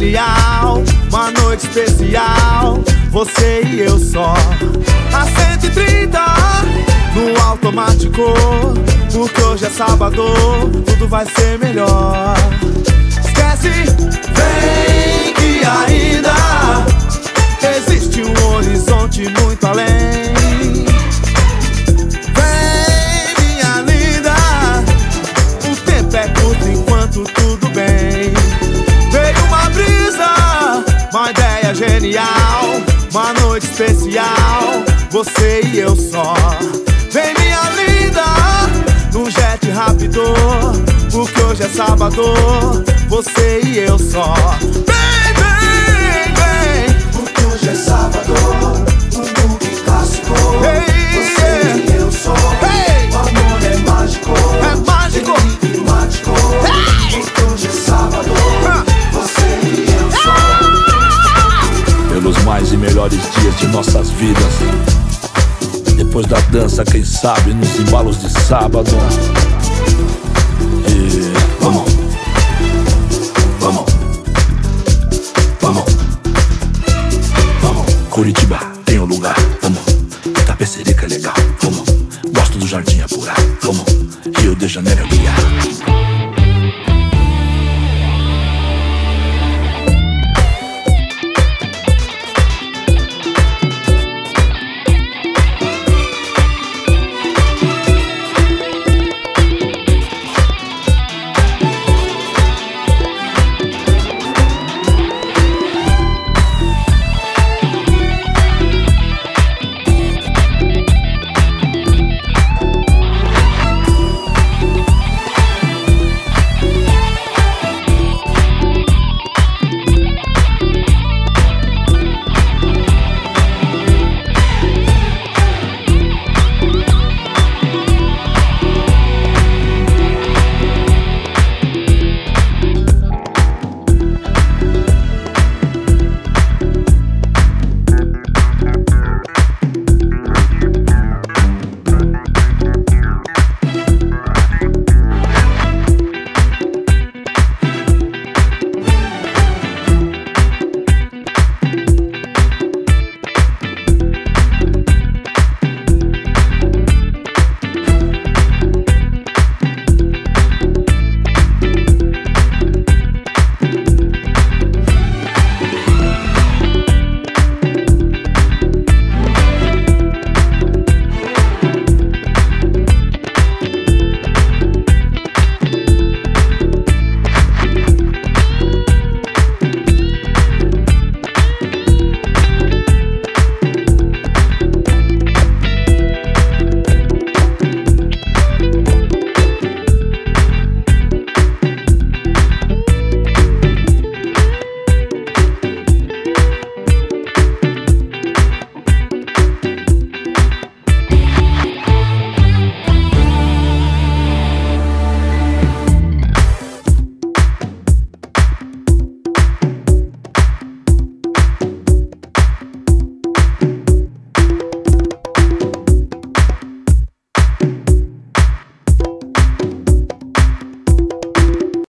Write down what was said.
genial, uma noite especial, você e eu só. A 130 no automático, porque hoje é sábado, tudo vai ser melhor. Esquece, vem que ainda existe um horizonte muito além. Vem, minha linda, o tempo é curto enquanto tudo bem. Veio uma brisa, uma ideia genial, uma noite especial, você e eu só. Vem, minha linda, num jet rápido, porque hoje é sábado, você e eu só. Vem, vem, vem, porque hoje é sábado, um boogie clássico. Hey, você e eu só. Hey, o amor é mágico, é mágico, enigmático. Hey, porque hoje é sábado, você e eu só. Pelos mais e melhores dias de nossas vidas, depois da dança, quem sabe, nos embalos de sábado. E vamos, vamos, vamos, vamos. Curitiba tem um lugar, vamos. Itapecerica é legal, vamos. Gosto do Jardim Apurá, vamos. Rio de Janeiro é lugar.